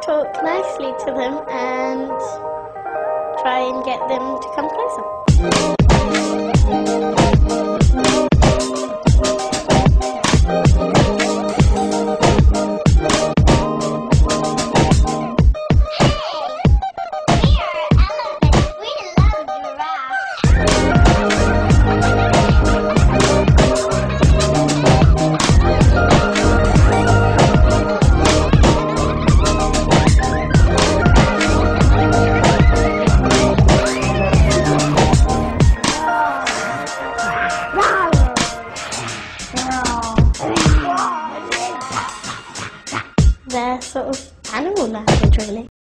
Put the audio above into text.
talk nicely to them and try and get them to come closer. They're sort of animal language, really.